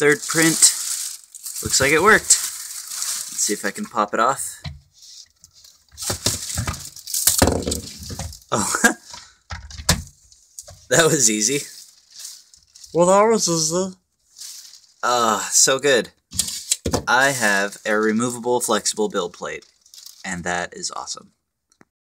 third print. Looks like it worked. Let's see if I can pop it off. Oh, that was easy. Well, that was easy. So good. I have a removable flexible build plate, and that is awesome.